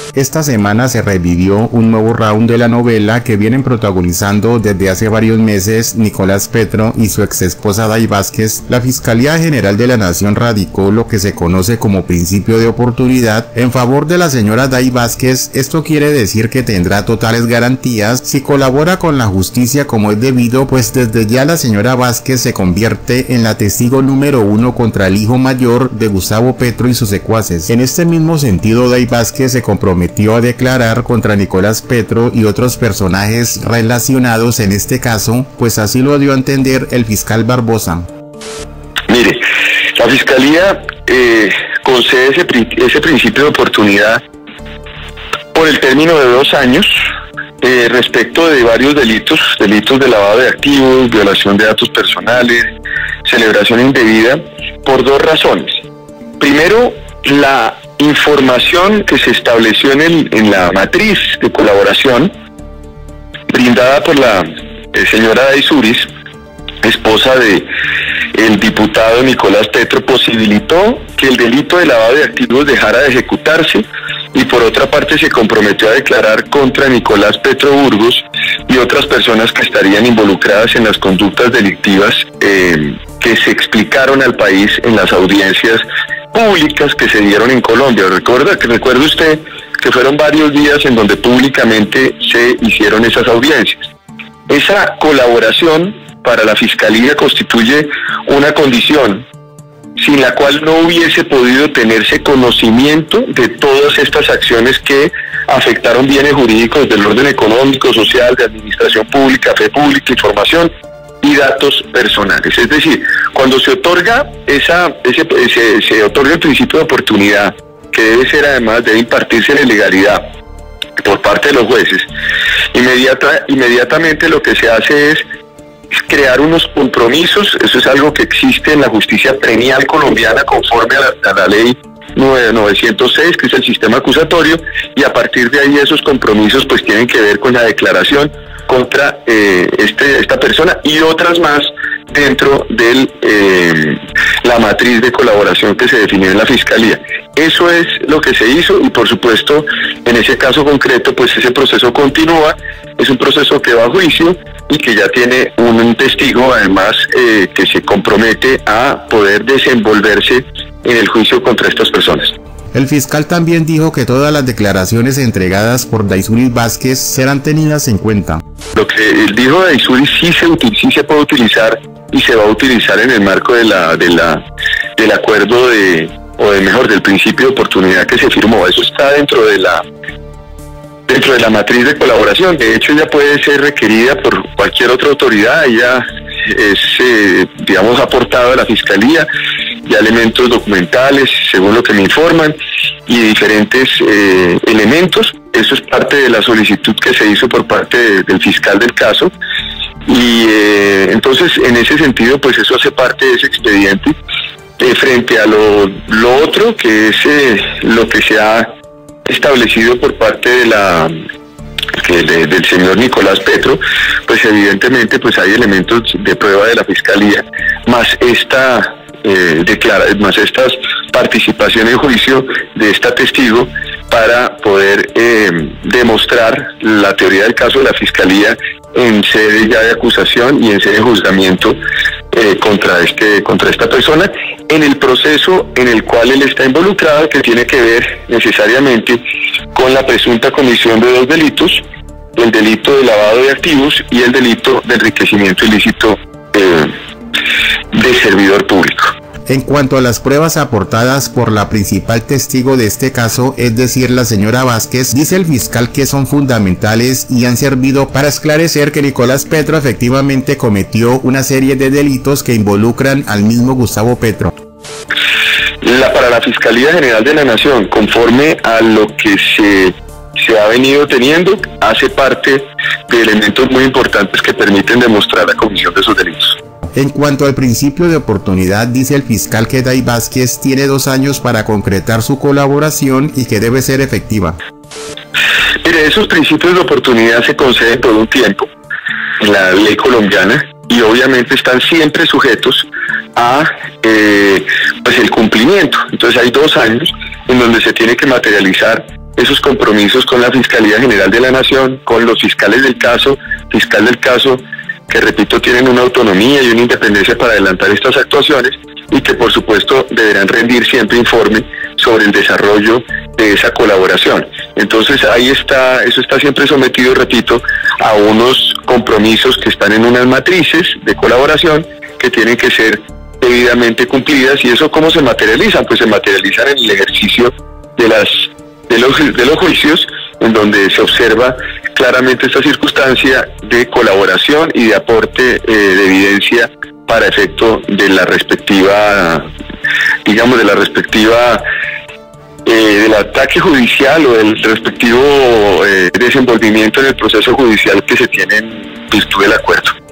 Esta semana se revivió un nuevo round de la novela que vienen protagonizando desde hace varios meses Nicolás Petro y su exesposa Day Vázquez. La Fiscalía General de la Nación radicó lo que se conoce como principio de oportunidad en favor de la señora Day Vázquez. Esto quiere decir que tendrá totales garantías si colabora con la justicia como es debido, pues desde ya la señora Vázquez se convierte en la testigo número 1 contra el hijo mayor de Gustavo Petro y sus secuaces. En este mismo sentido, Day Vázquez se comprometió a declarar contra Nicolás Petro y otros personajes relacionados en este caso, pues así lo dio a entender el fiscal Barbosa. Mire, la Fiscalía concede ese principio de oportunidad por el término de 2 años respecto de varios delitos de lavado de activos, violación de datos personales, celebración indebida, por 2 razones. Primero, la información que se estableció en la matriz de colaboración brindada por la señora Daysuris, esposa de el diputado Nicolás Petro, posibilitó que el delito de lavado de activos dejara de ejecutarse, y por otra parte se comprometió a declarar contra Nicolás Petro Burgos y otras personas que estarían involucradas en las conductas delictivas que se explicaron al país en las audiencias públicas que se dieron en Colombia. Recuerde usted que fueron varios días en donde públicamente se hicieron esas audiencias. Esa colaboración para la Fiscalía constituye una condición sin la cual no hubiese podido tenerse conocimiento de todas estas acciones que afectaron bienes jurídicos del orden económico, social, de administración pública, fe pública, información y datos personales. Es decir, cuando se otorga se otorga el principio de oportunidad, que debe ser además, debe impartirse en legalidad por parte de los jueces, inmediatamente lo que se hace es crear unos compromisos. Eso es algo que existe en la justicia penal colombiana conforme a la ley 906, que es el sistema acusatorio, y a partir de ahí esos compromisos pues tienen que ver con la declaración contra esta persona y otras más dentro de la matriz de colaboración que se definió en la Fiscalía. Eso es lo que se hizo, y por supuesto en ese caso concreto pues ese proceso continúa. Es un proceso que va a juicio y que ya tiene un testigo además que se compromete a poder desenvolverse en el juicio contra estas personas. El fiscal también dijo que todas las declaraciones entregadas por Daysuris Vázquez serán tenidas en cuenta. Lo que dijo Daysuris sí se puede utilizar y se va a utilizar en el marco del acuerdo del principio de oportunidad que se firmó. Eso está dentro de la matriz de colaboración. De hecho, ella puede ser requerida por cualquier otra autoridad. Ella es, aportado a la Fiscalía ya elementos documentales, según lo que me informan, y diferentes elementos. Eso es parte de la solicitud que se hizo por parte del fiscal del caso. Y entonces, en ese sentido, pues eso hace parte de ese expediente. Frente a lo otro, que es lo que se ha establecido por parte del señor Nicolás Petro, pues evidentemente pues hay elementos de prueba de la Fiscalía, más estas participación en juicio de esta testigo para poder demostrar la teoría del caso de la Fiscalía en sede ya de acusación y en sede de juzgamiento contra esta persona, en el proceso en el cual él está involucrado, que tiene que ver necesariamente con la presunta comisión de 2 delitos, el delito de lavado de activos y el delito de enriquecimiento ilícito de servidor público. En cuanto a las pruebas aportadas por la principal testigo de este caso, es decir, la señora Vázquez, dice el fiscal que son fundamentales y han servido para esclarecer que Nicolás Petro efectivamente cometió una serie de delitos que involucran al mismo Gustavo Petro. Para la Fiscalía General de la Nación, conforme a lo que se ha venido teniendo, hace parte de elementos muy importantes que permiten demostrar la comisión de esos delitos. En cuanto al principio de oportunidad, dice el fiscal que Day Vázquez tiene 2 años para concretar su colaboración y que debe ser efectiva. Mire, esos principios de oportunidad se conceden por un tiempo en la ley colombiana y obviamente están siempre sujetos a pues el cumplimiento. Entonces hay 2 años en donde se tiene que materializar esos compromisos con la Fiscalía General de la Nación, con los fiscales del caso, que repito, tienen una autonomía y una independencia para adelantar estas actuaciones y que por supuesto deberán rendir siempre informe sobre el desarrollo de esa colaboración. Entonces ahí está, eso está siempre sometido, repito, a unos compromisos que están en unas matrices de colaboración que tienen que ser debidamente cumplidas. ¿Y eso cómo se materializan? Pues se materializan en el ejercicio de los juicios, en donde se observa claramente esta circunstancia de colaboración y de aporte de evidencia para efecto de la respectiva, digamos, del ataque judicial o del respectivo desenvolvimiento en el proceso judicial que se tiene en virtud del acuerdo.